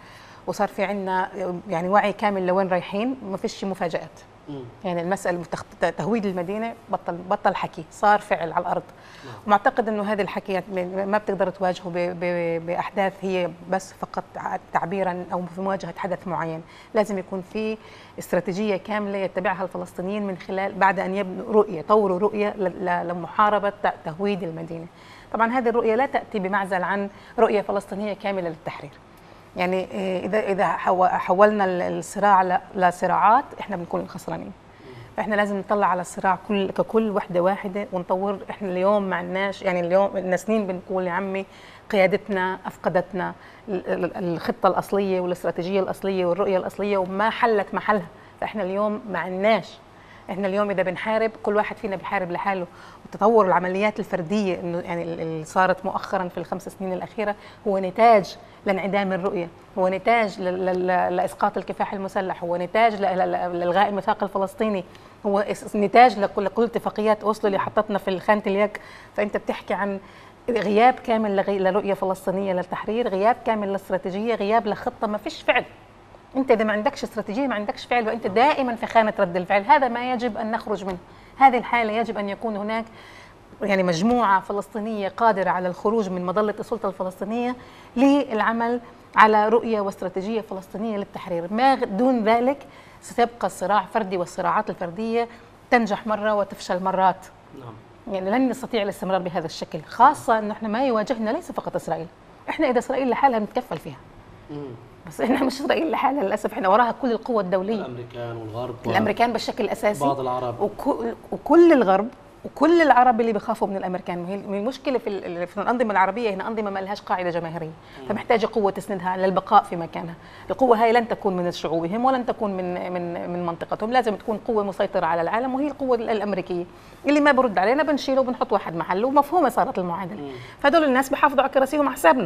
[SPEAKER 7] وصار في عندنا يعني وعي كامل لوين رايحين، ما فيش مفاجآت. يعني المسألة تهويد المدينة بطل حكي، صار فعل على الأرض. ومعتقد أنه هذه الحكي ما بتقدر تواجهه بأحداث هي بس فقط تعبيرا أو في مواجهة حدث معين. لازم يكون في استراتيجية كاملة يتبعها الفلسطينيين من خلال بعد أن يبنوا رؤية، طوروا رؤية لمحاربة تهويد المدينة. طبعا هذه الرؤية لا تأتي بمعزل عن رؤية فلسطينية كاملة للتحرير. يعني إذا حولنا الصراع لصراعات احنا بنكون الخسرانين. فاحنا لازم نطلع على الصراع ككل وحده واحده ونطور. احنا اليوم ما عندناش، يعني اليوم لنا سنين بنقول يا عمي قيادتنا افقدتنا الخطه الاصليه والاستراتيجيه الاصليه والرؤيه الاصليه وما حلت محلها. فاحنا اليوم ما عندناش. احنا اليوم اذا بنحارب كل واحد فينا بيحارب لحاله. وتطور العمليات الفرديه انه يعني اللي صارت مؤخرا في ال5 سنين الاخيره هو نتاج لانعدام الرؤيه، هو نتاج لاسقاط الكفاح المسلح، هو نتاج لالغاء الميثاق الفلسطيني، هو نتاج لكل اتفاقيات اوسلو اللي حطتنا في خانه اليك. فانت بتحكي عن غياب كامل لرؤيه فلسطينيه للتحرير، غياب كامل لاستراتيجيه، غياب لخطه، ما فيش فعل. انت اذا ما عندكش استراتيجيه ما عندكش فعل، وانت دائما في خانه رد الفعل. هذا ما يجب ان نخرج منه. هذه الحاله يجب ان يكون هناك يعني مجموعه فلسطينيه قادره على الخروج من مظله السلطه الفلسطينيه للعمل على رؤيه واستراتيجيه فلسطينيه للتحرير. ما دون ذلك ستبقى الصراع فردي، والصراعات الفرديه تنجح مره وتفشل مرات. يعني لن نستطيع الاستمرار بهذا الشكل، خاصه انه احنا ما يواجهنا ليس فقط اسرائيل. احنا اذا اسرائيل لحالها بنتكفل فيها. بس احنا مش اسرائيل لحالها للاسف، احنا وراها كل القوى الدوليه، الامريكان والغرب، الامريكان بالشكل الاساسي، بعض العرب وكل الغرب وكل العرب اللي بيخافوا من الامريكان. وهي المشكله في الانظمه العربيه، هنا انظمه ما لهاش قاعده جماهيريه، فمحتاجه قوه تسندها للبقاء في مكانها. القوه هاي لن تكون من شعوبهم ولن تكون من منطقتهم، لازم تكون قوه مسيطره على العالم، وهي القوه الامريكيه. اللي ما برد علينا بنشيله وبنحط واحد محله، ومفهومه صارت المعادله. فهدول الناس بيحافظوا على كراسيهم على حسابنا.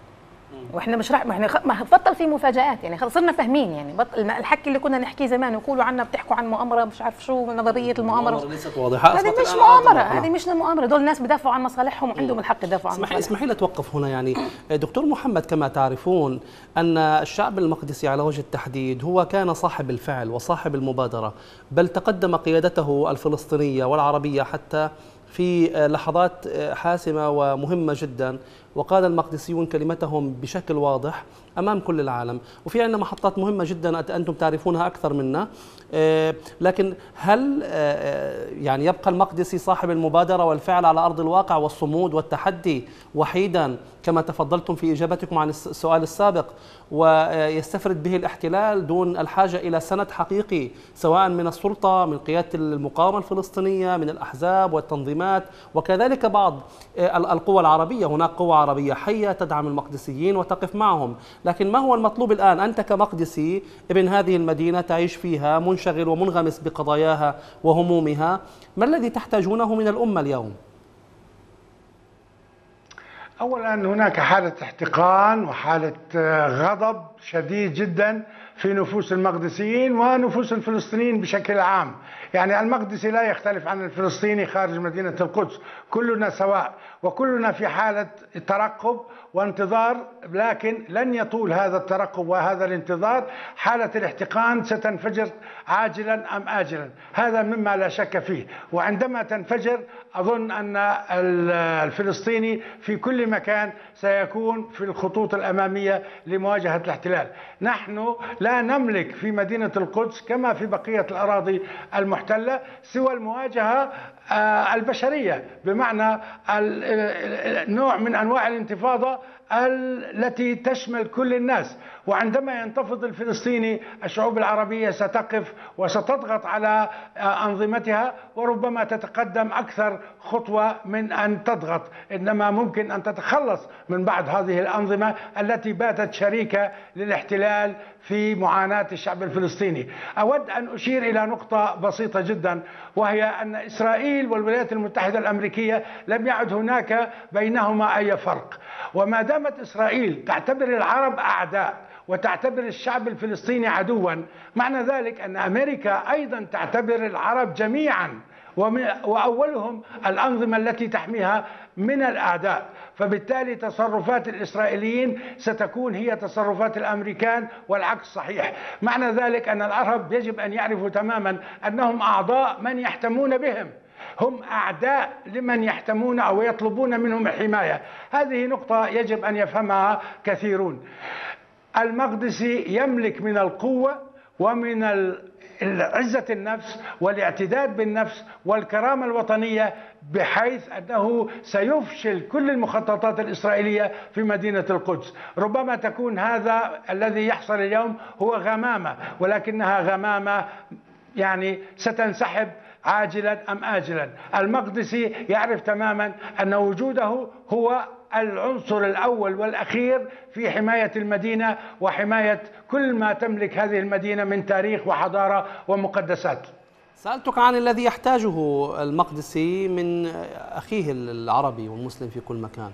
[SPEAKER 7] واحنا مش راح، ما بطل في مفاجآت، يعني خلص صرنا فاهمين. يعني الحكي اللي كنا نحكيه زمان ويقولوا عنا بتحكوا عن مؤامره مش عارف شو، نظريه المؤامره
[SPEAKER 1] ليست واضحه.
[SPEAKER 7] هذه مش مؤامره، هذه مش مؤامره. دول الناس بدافعوا عن مصالحهم وعندهم الحق يدافعوا عن مصالحهم.
[SPEAKER 1] اسمحي لي اتوقف هنا. يعني دكتور محمد، كما تعرفون ان الشعب المقدسي على وجه التحديد هو كان صاحب الفعل وصاحب المبادره، بل تقدم قيادته الفلسطينيه والعربيه حتى في لحظات حاسمة ومهمة جدا، وقال المقدسيون كلمتهم بشكل واضح أمام كل العالم. وفي عندنا محطات مهمة جدا أنتم تعرفونها أكثر منا، لكن هل يعني يبقى المقدسي صاحب المبادرة والفعل على أرض الواقع والصمود والتحدي وحيدا كما تفضلتم في إجابتكم عن السؤال السابق، ويستفرد به الاحتلال دون الحاجة إلى سند حقيقي سواء من السلطة، من قيادة المقاومة الفلسطينية، من الأحزاب والتنظيمات، وكذلك بعض القوى العربية؟ هناك قوى عربية حية تدعم المقدسيين وتقف معهم، لكن ما هو المطلوب الآن؟ أنت كمقدسي ابن هذه المدينة تعيش فيها، منشغل ومنغمس بقضاياها وهمومها، ما الذي تحتاجونه من الأمة اليوم؟
[SPEAKER 6] أولا هناك حالة احتقان وحالة غضب شديد جدا في نفوس المقدسيين ونفوس الفلسطينيين بشكل عام. يعني المقدسي لا يختلف عن الفلسطيني خارج مدينة القدس، كلنا سواء وكلنا في حالة ترقب وانتظار، لكن لن يطول هذا الترقب وهذا الانتظار. حالة الاحتقان ستنفجر عاجلا أم آجلا، هذا مما لا شك فيه. وعندما تنفجر أظن أن الفلسطيني في كل مكان سيكون في الخطوط الأمامية لمواجهة الاحتلال. نحن لا نملك في مدينة القدس كما في بقية الأراضي المحتلة سوى المواجهة البشرية، بمعنى نوع من أنواع الانتفاضة التي تشمل كل الناس. وعندما ينتفض الفلسطيني الشعوب العربية ستقف وستضغط على أنظمتها، وربما تتقدم أكثر خطوة من أن تضغط، إنما ممكن أن تتخلص من بعض هذه الأنظمة التي باتت شريكة للاحتلال في معاناة الشعب الفلسطيني. أود أن أشير إلى نقطة بسيطة جدا، وهي أن إسرائيل والولايات المتحدة الأمريكية لم يعد هناك بينهما أي فرق. وما دامت إسرائيل تعتبر العرب أعداء وتعتبر الشعب الفلسطيني عدوا، معنى ذلك أن أمريكا أيضا تعتبر العرب جميعا وأولهم الأنظمة التي تحميها من الأعداء. فبالتالي تصرفات الإسرائيليين ستكون هي تصرفات الأمريكان والعكس صحيح. معنى ذلك أن العرب يجب أن يعرفوا تماما أنهم أعضاء من يحتمون بهم، هم أعداء لمن يحتمون أو يطلبون منهم الحماية. هذه نقطة يجب أن يفهمها كثيرون. المقدسي يملك من القوة ومن عزة النفس والاعتداد بالنفس والكرامة الوطنية، بحيث أنه سيفشل كل المخططات الإسرائيلية في مدينة القدس. ربما تكون هذا الذي يحصل اليوم هو غمامة، ولكنها غمامة يعني ستنسحب عاجلا أم آجلا. المقدسي يعرف تماما أن وجوده هو العنصر الأول والأخير في حماية المدينة وحماية كل ما تملك هذه المدينة من تاريخ وحضارة ومقدسات.
[SPEAKER 1] سألتك عن الذي يحتاجه المقدسي من أخيه العربي والمسلم في كل مكان،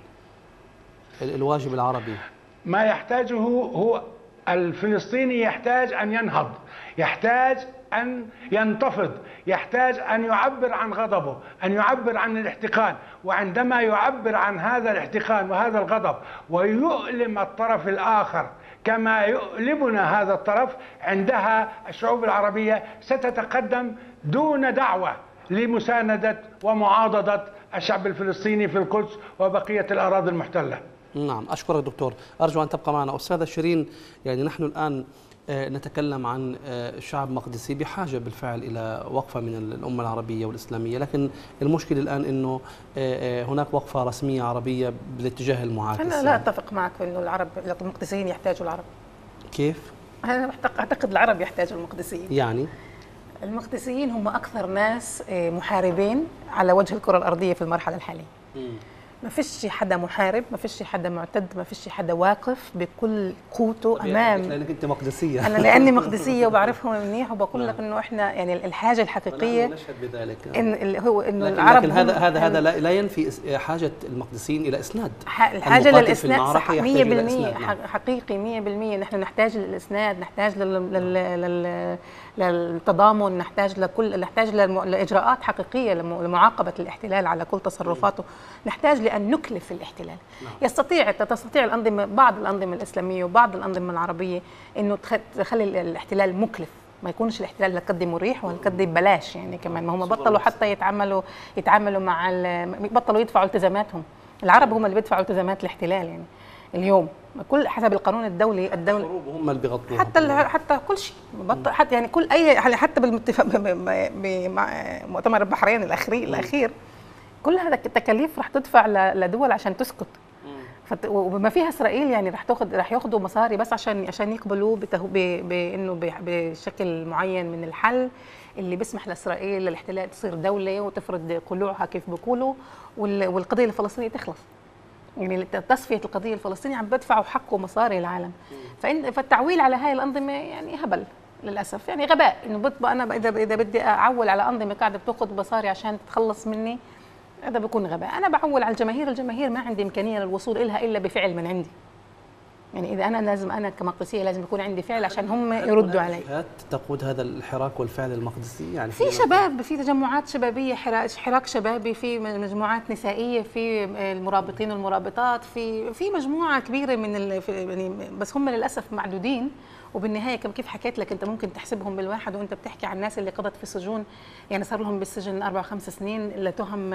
[SPEAKER 1] الواجب العربي.
[SPEAKER 6] ما يحتاجه هو الفلسطيني، يحتاج أن ينهض، يحتاج أن ينتفض، يحتاج أن يعبر عن غضبه، أن يعبر عن الاحتقان. وعندما يعبر عن هذا الاحتقان وهذا الغضب ويؤلم الطرف الآخر كما يؤلمنا هذا الطرف، عندها الشعوب العربية ستتقدم دون دعوة لمساندة ومعاضدة الشعب الفلسطيني في القدس وبقية الأراضي المحتلة.
[SPEAKER 1] نعم، أشكرك دكتور، أرجو أن تبقى معنا. أستاذة شيرين، يعني نحن الآن نتكلم عن شعب مقدسي بحاجة بالفعل إلى وقفة من الأمة العربية والإسلامية، لكن المشكلة الآن أنه هناك وقفة رسمية عربية بالاتجاه المعاكس.
[SPEAKER 7] أنا لا أتفق معك أنه العرب المقدسيين يحتاجوا العرب.
[SPEAKER 1] كيف؟
[SPEAKER 7] أنا أعتقد العرب يحتاجوا المقدسيين.
[SPEAKER 1] يعني
[SPEAKER 7] المقدسيين هم أكثر ناس محاربين على وجه الكرة الأرضية في المرحلة الحالية. ما فيش حدا محارب، ما فيش حدا معتد، ما فيش حدا واقف بكل قوته امام.
[SPEAKER 1] لانك انت مقدسيه.
[SPEAKER 7] انا لاني مقدسيه وبعرفهم منيح، وبقول لك انه احنا يعني الحاجه الحقيقيه
[SPEAKER 1] نشهد بذلك
[SPEAKER 7] ان هو انه
[SPEAKER 1] العرب، لكن هذا لا ينفي حاجه المقدسيين الى اسناد.
[SPEAKER 7] الحاجه للاسناد صح 100% حقيقي 100%. نحن نحتاج للاسناد، نحتاج للتضامن، نحتاج لاجراءات حقيقيه لمعاقبه الاحتلال على كل تصرفاته، نحتاج لأن نكلف الاحتلال. تستطيع الأنظمة، بعض الأنظمة الإسلامية وبعض الأنظمة العربية إنه تخلي الاحتلال مكلف، ما يكونش الاحتلال لقد مريح ولقد ببلاش. يعني كمان ما هم بطلوا حتى يتعاملوا مع بطلوا يدفعوا التزاماتهم. العرب هم اللي بيدفعوا التزامات الاحتلال يعني اليوم، كل حسب القانون الدولي.
[SPEAKER 1] الحروب هم اللي بيغطوها
[SPEAKER 7] حتى كل شيء حتى يعني كل اي حتى بالاتفاق بمؤتمر البحرين الاخير كل هذا التكاليف راح تدفع لدول عشان تسكت. وبما فيها اسرائيل يعني راح ياخذوا مصاري بس عشان يقبلوا بانه بشكل معين من الحل اللي بيسمح لاسرائيل للاحتلال تصير دوله وتفرض قلوعها كيف بيقولوا، والقضيه الفلسطينيه تخلص. يعني تصفيه القضيه الفلسطينيه عم بدفعوا حق ومصاري العالم. فالتعويل على هاي الانظمه يعني هبل للاسف، يعني غباء. انه انا اذا بدي اعول على انظمه قاعده بتاخذ مصاري عشان تتخلص مني، هذا بيكون غباء. انا بعول على الجماهير ما عندي امكانيه للوصول لها الا بفعل من عندي. يعني اذا انا كمقدسيه لازم يكون عندي فعل عشان هم يردوا علي.
[SPEAKER 1] تقود هذا الحراك والفعل المقدسي يعني
[SPEAKER 7] في شباب، في تجمعات شبابيه، حراك شبابي، في مجموعات نسائيه، في المرابطين والمرابطات، في مجموعه كبيره من يعني بس هم للاسف معدودين. وبالنهايه كيف حكيت لك انت ممكن تحسبهم بالواحد وانت بتحكي عن الناس اللي قضت في السجون، يعني صار لهم بالسجن 4 5 سنين لتهم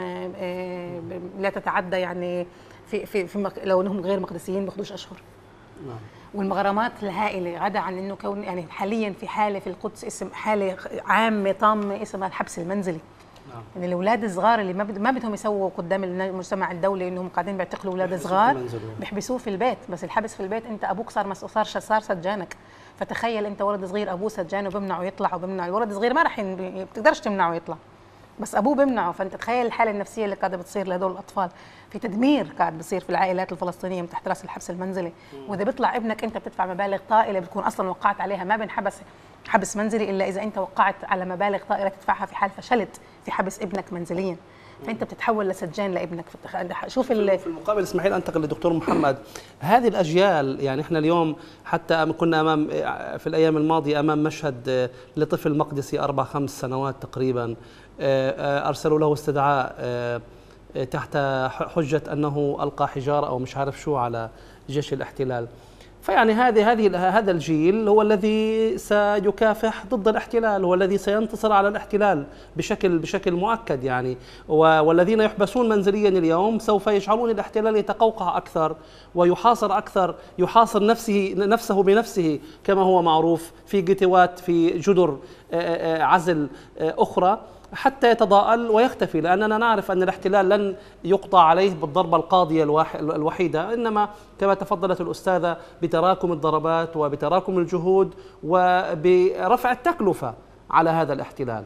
[SPEAKER 7] لا تتعدى يعني في لو انهم غير مقدسيين بياخذوش اشهر. والمغرمات الهائله غدا عن انه كون يعني حاليا في حاله في القدس اسم حاله عامه طامه اسمها الحبس المنزلي. يعني الاولاد الصغار اللي ما بدهم يسووا قدام المجتمع الدولي انهم قاعدين بيعتقلوا اولاد صغار بيحبسوه في البيت. بس الحبس في البيت انت ابوك صار سجانك، فتخيل انت ولد صغير ابوه سجان وبمنعه يطلع وبمنع الولد الصغير ما راح بتقدرش تمنعه يطلع، بس ابوه بمنعه. فانت تخيل الحاله النفسيه اللي قاعده بتصير لهدول الاطفال. في تدمير قاعد بصير في العائلات الفلسطينيه من تحت راس الحبس المنزلي. واذا بيطلع ابنك انت بتدفع مبالغ طائله بتكون اصلا وقعت عليها، ما بنحبس حبس منزلي الا اذا انت وقعت على مبالغ طائله تدفعها في حال فشلت في حبس ابنك منزليا. فانت بتتحول لسجان لابنك. شوف
[SPEAKER 1] في المقابل اسمحي لي انتقل للدكتور محمد. هذه الاجيال يعني احنا اليوم حتى كنا امام في الايام الماضيه امام مشهد لطفل مقدسي 4-5 سنوات تقريبا، ارسلوا له استدعاء تحت حجه انه القى حجاره او مش عارف شو على جيش الاحتلال. فيعني هذا الجيل هو الذي سيكافح ضد الاحتلال، هو الذي سينتصر على الاحتلال بشكل مؤكد يعني. والذين يحبسون منزليا اليوم سوف يجعلون الاحتلال يتقوقع اكثر ويحاصر اكثر، يحاصر نفسه بنفسه كما هو معروف في جتوات، في جدر عزل اخرى، حتى يتضاءل ويختفي. لأننا نعرف أن الاحتلال لن يقضى عليه بالضربة القاضية الوحيدة، إنما كما تفضلت الأستاذة بتراكم الضربات وبتراكم الجهود وبرفع التكلفة على هذا الاحتلال.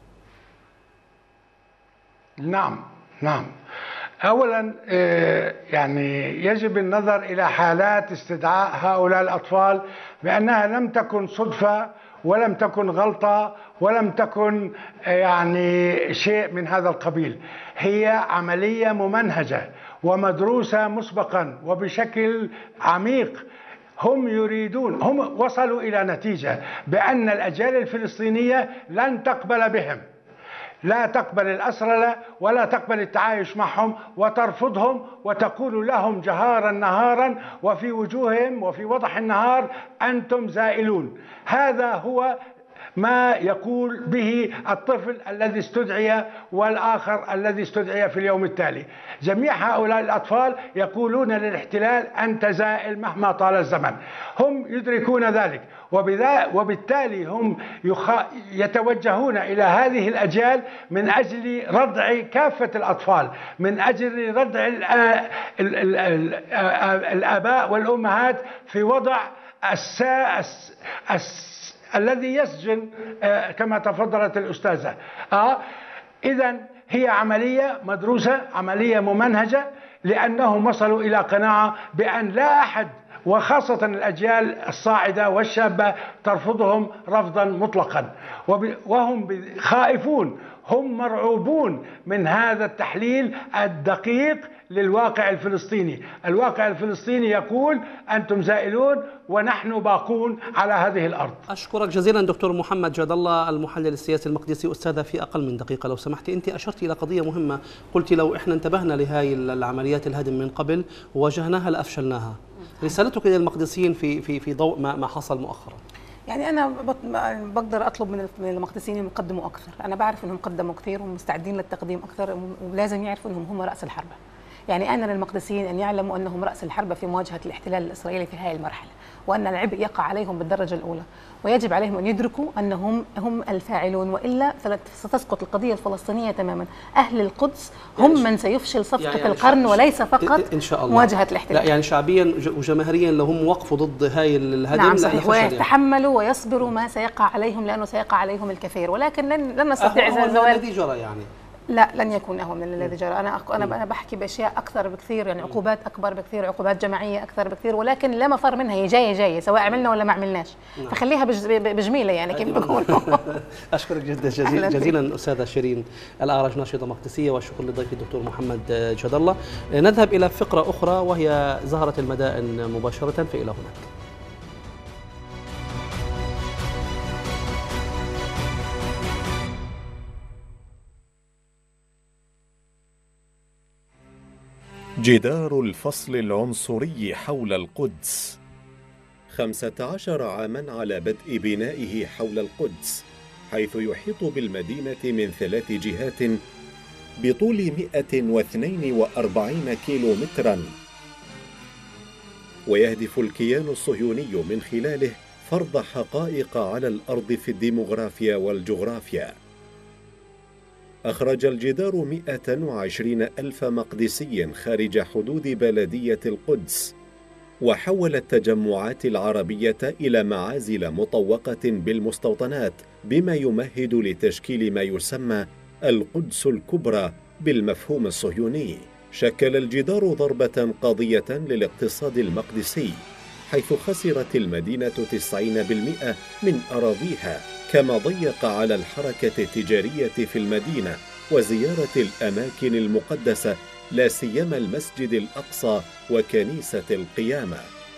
[SPEAKER 6] نعم. أولا يعني يجب النظر إلى حالات استدعاء هؤلاء الأطفال بأنها لم تكن صدفة ولم تكن غلطة ولم تكن يعني شيء من هذا القبيل. هي عملية ممنهجة ومدروسة مسبقا وبشكل عميق. هم وصلوا إلى نتيجة بأن الأجيال الفلسطينية لن تقبل بهم، لا تقبل الأسرى ولا تقبل التعايش معهم، وترفضهم وتقول لهم جهارا نهارا وفي وجوههم وفي وضح النهار أنتم زائلون. هذا هو ما يقول به الطفل الذي استدعي والآخر الذي استدعي في اليوم التالي. جميع هؤلاء الأطفال يقولون للاحتلال أنت زائل مهما طال الزمن. هم يدركون ذلك، وبالتالي هم يتوجهون إلى هذه الأجيال من أجل ردع كافة الأطفال، من أجل ردع الآباء والأمهات في وضع الذي يسجن كما تفضلت الأستاذة. إذن هي عملية مدروسة، عملية ممنهجة، لأنهم وصلوا إلى قناعة بأن لا أحد وخاصة الأجيال الصاعدة والشابة ترفضهم رفضا مطلقا، وهم خائفون، هم مرعوبون من هذا التحليل الدقيق للواقع الفلسطيني. الواقع الفلسطيني يقول أنتم زائلون ونحن باقون على هذه الأرض.
[SPEAKER 1] أشكرك جزيلا دكتور محمد جاد الله المحلل السياسي المقدسي. أستاذة في أقل من دقيقة لو سمحتي، أنت أشرت إلى قضية مهمة، قلت لو إحنا انتبهنا لهذه العمليات الهدم من قبل وواجهناها لأفشلناها. رسالتك للمقدسيين في ضوء ما حصل مؤخرا؟
[SPEAKER 7] يعني أنا بقدر أطلب من المقدسيين يقدموا أكثر. أنا بعرف أنهم قدموا كثير ومستعدين للتقديم أكثر، ولازم يعرفوا أنهم هم رأس الحرب. يعني أنا للمقدسيين أن يعلموا أنهم رأس الحرب في مواجهة الاحتلال الإسرائيلي في هذه المرحلة، وأن العبء يقع عليهم بالدرجة الأولى، ويجب عليهم أن يدركوا أنهم هم الفاعلون، وإلا ستسقط القضية الفلسطينية تماما. أهل القدس هم من سيفشل صفقة يعني القرن وليس فقط إن شاء الله مواجهة الاحتلال.
[SPEAKER 1] لا يعني شعبيا وجماهيريا لو هم وقفوا ضد هاي الهدم،
[SPEAKER 7] نعم صحيح، ويتحملوا ويصبروا ما سيقع عليهم، لأنه سيقع عليهم الكثير، ولكن لن نستطيع زوال
[SPEAKER 1] الذي جرى يعني.
[SPEAKER 7] لا، لن يكون أهون من الذي جرى. أنا بحكي بأشياء أكثر بكثير، يعني عقوبات أكبر بكثير، عقوبات جماعية أكثر بكثير، ولكن لا مفر منها، هي جاية سواء عملنا ولا ما عملناش. فخليها بجميلة يعني كيف بقولوا.
[SPEAKER 1] أشكرك جزيلا أستاذة شيرين الأعرج، ناشطة مقدسية، والشكر لضيفي الدكتور محمد جاد الله. نذهب إلى فقرة أخرى وهي زهرة المدائن مباشرة، فإلى هناك.
[SPEAKER 8] جدار الفصل العنصري حول القدس. 15 عاما على بدء بنائه حول القدس، حيث يحيط بالمدينة من 3 جهات بطول 142 كيلومترا، ويهدف الكيان الصهيوني من خلاله فرض حقائق على الأرض في الديموغرافيا والجغرافيا. أخرج الجدار 120 ألف مقدسي خارج حدود بلدية القدس، وحول التجمعات العربية إلى معازل مطوقة بالمستوطنات، بما يمهد لتشكيل ما يسمى القدس الكبرى بالمفهوم الصهيوني. شكل الجدار ضربة قاضية للاقتصاد المقدسي، حيث خسرت المدينة 90% من أراضيها، كما ضيق على الحركة التجارية في المدينة وزيارة الأماكن المقدسة لا سيما المسجد الأقصى وكنيسة القيامة.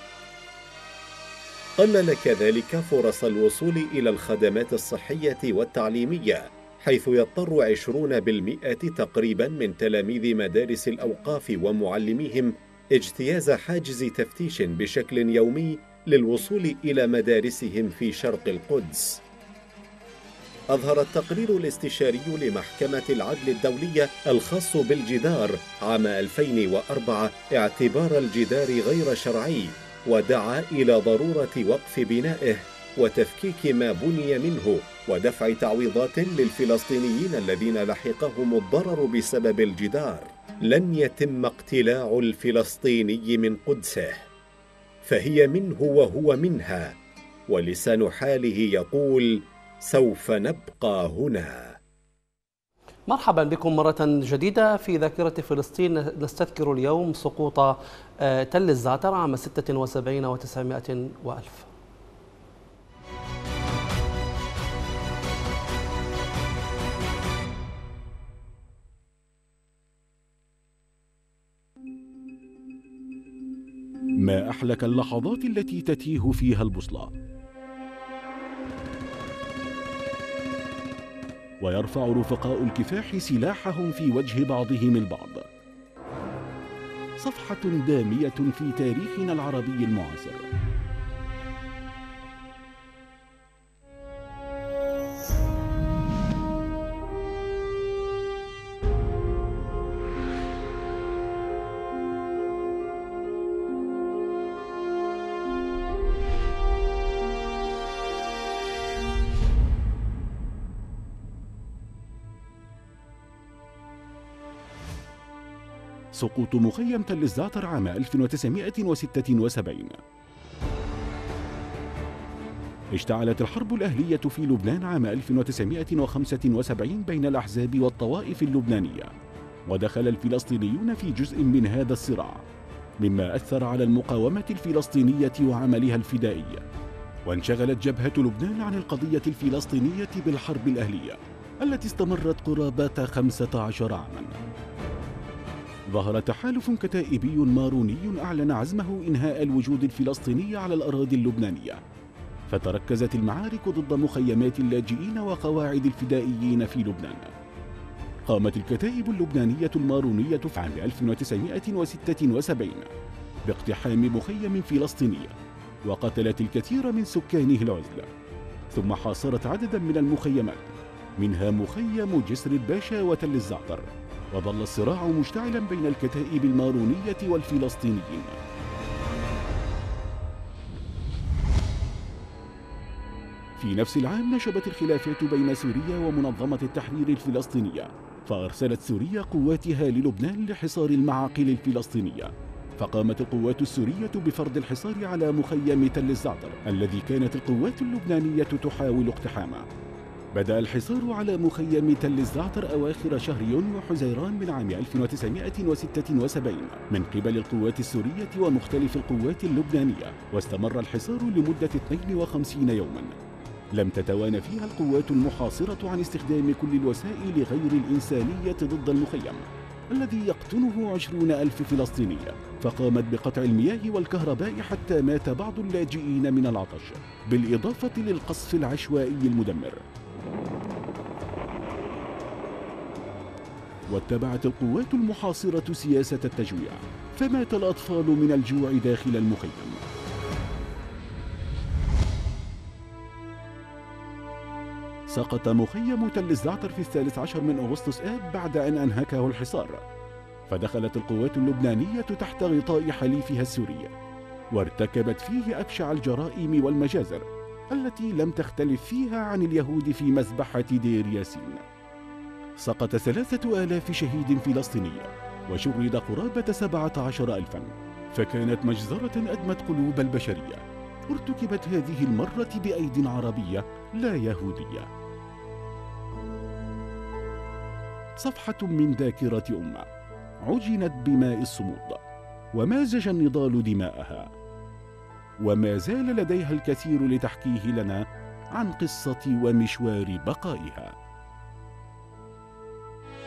[SPEAKER 8] قلل كذلك فرص الوصول إلى الخدمات الصحية والتعليمية، حيث يضطر 20% تقريبا من تلاميذ مدارس الأوقاف ومعلميهم اجتياز حاجز تفتيش بشكل يومي للوصول إلى مدارسهم في شرق القدس. أظهر التقرير الاستشاري لمحكمة العدل الدولية الخاص بالجدار عام 2004 اعتبار الجدار غير شرعي، ودعا إلى ضرورة وقف بنائه وتفكيك ما بني منه ودفع تعويضات للفلسطينيين الذين لحقهم الضرر بسبب الجدار. لن يتم اقتلاع الفلسطيني من قدسه، فهي منه وهو منها، ولسان حاله يقول: سوف نبقى هنا.
[SPEAKER 1] مرحبا بكم مرة جديدة في ذاكرة فلسطين. نستذكر اليوم سقوط تل الزعتر عام 76 و900 وألف.
[SPEAKER 9] ما أحلك اللحظات التي تتيه فيها البوصلة، ويرفع رفقاء الكفاح سلاحهم في وجه بعضهم البعض. صفحة دامية في تاريخنا العربي المعاصر. سقوط مخيم تل الزعتر عام 1976. اشتعلت الحرب الأهلية في لبنان عام 1975 بين الأحزاب والطوائف اللبنانية، ودخل الفلسطينيون في جزء من هذا الصراع، مما أثر على المقاومة الفلسطينية وعملها الفدائي. وانشغلت جبهة لبنان عن القضية الفلسطينية بالحرب الأهلية التي استمرت قرابة 15 عاماً. ظهر تحالف كتائبي ماروني أعلن عزمه إنهاء الوجود الفلسطيني على الأراضي اللبنانية، فتركزت المعارك ضد مخيمات اللاجئين وقواعد الفدائيين في لبنان. قامت الكتائب اللبنانية المارونية في عام 1976 باقتحام مخيم فلسطيني، وقتلت الكثير من سكانه العزلة، ثم حاصرت عددا من المخيمات منها مخيم جسر الباشا وتل الزعتر. وظل الصراع مشتعلا بين الكتائب المارونية والفلسطينيين. في نفس العام نشبت الخلافات بين سوريا ومنظمة التحرير الفلسطينية، فأرسلت سوريا قواتها للبنان لحصار المعاقل الفلسطينية، فقامت القوات السورية بفرض الحصار على مخيم تل الزعتر الذي كانت القوات اللبنانية تحاول اقتحامه. بدأ الحصار على مخيم تل الزعتر أواخر شهر يونيو حزيران من عام 1976 من قبل القوات السورية ومختلف القوات اللبنانية، واستمر الحصار لمدة 52 يوما لم تتوانى فيها القوات المحاصرة عن استخدام كل الوسائل غير الإنسانية ضد المخيم الذي يقطنه 20,000 فلسطيني، فقامت بقطع المياه والكهرباء حتى مات بعض اللاجئين من العطش، بالإضافة للقصف العشوائي المدمر. واتبعت القوات المحاصرة سياسة التجويع، فمات الأطفال من الجوع داخل المخيم. سقط مخيم تل الزعتر في 13 من أغسطس آب بعد أن أنهكه الحصار، فدخلت القوات اللبنانية تحت غطاء حليفها السوري، وارتكبت فيه أبشع الجرائم والمجازر التي لم تختلف فيها عن اليهود في مذبحة دير ياسين. سقط 3000 شهيد فلسطيني وشرد قرابة 17,000، فكانت مجزرة أدمت قلوب البشرية ارتكبت هذه المرة بأيد عربية لا يهودية. صفحة من ذاكرة أمة عجنت بماء الصمود، ومازج النضال دماءها، وما زال لديها الكثير لتحكيه لنا عن قصة ومشوار بقائها.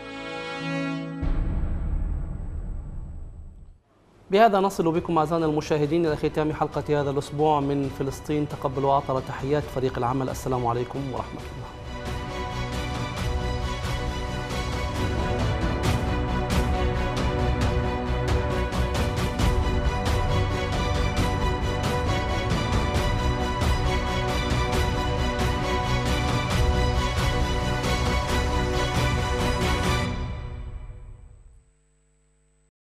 [SPEAKER 1] بهذا نصل بكم أعزائنا المشاهدين إلى ختام حلقة هذا الأسبوع من فلسطين. تقبلوا وأطر تحيات فريق العمل. السلام عليكم ورحمة الله.